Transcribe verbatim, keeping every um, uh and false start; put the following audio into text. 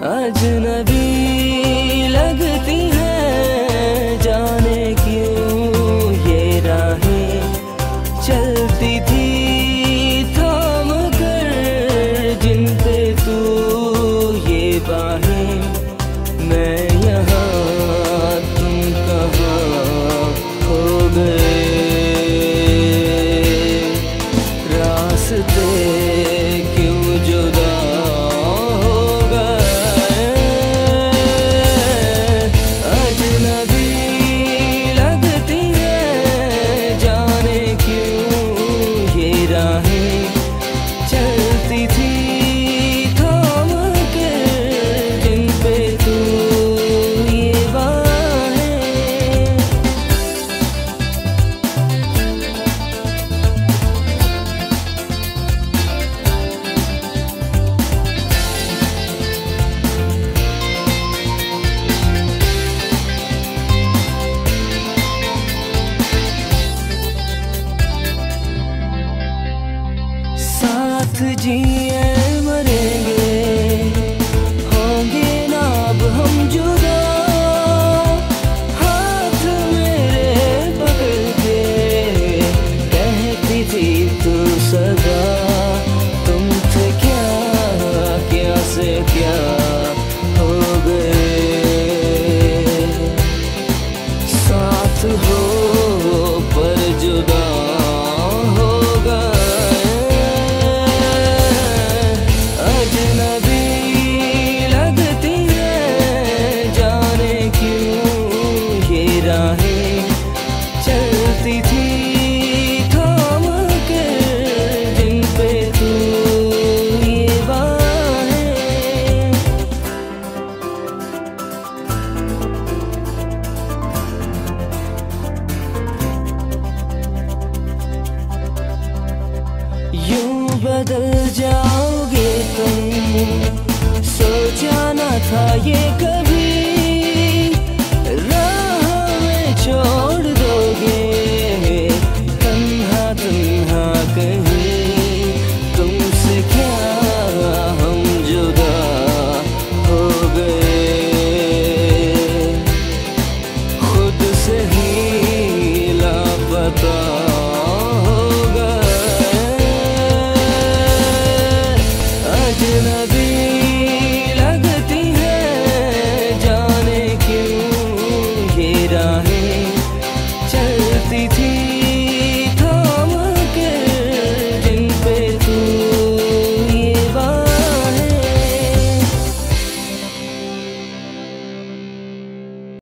अजनबी लगती है जाने क्यों ये राहें, चलती थी थाम कर जिन पे तू ये बाहें। मैं यहाँ तुम कहाँ हो गए, रास्ते क्यों जुदा हो गए। अजनबी लगती है जाने क्यों ये राहें, चलती थी थाम के जिन पे तू ये बाहें। साथ जिए मरेंगे, होंगे ना अब हम जुदा। हाथ मेरे पकड़ के कहती थी तू सदा, तुम थे क्या क्या से क्या हो गए। साथ हो पर जुदा हो गए। अजनबी लगती है जाने क्यों ये राहें, चलती थी थाम के जिन पे तू ये बाहें। यूं बदल जाओगे तुम, सोचा न था ये कभी।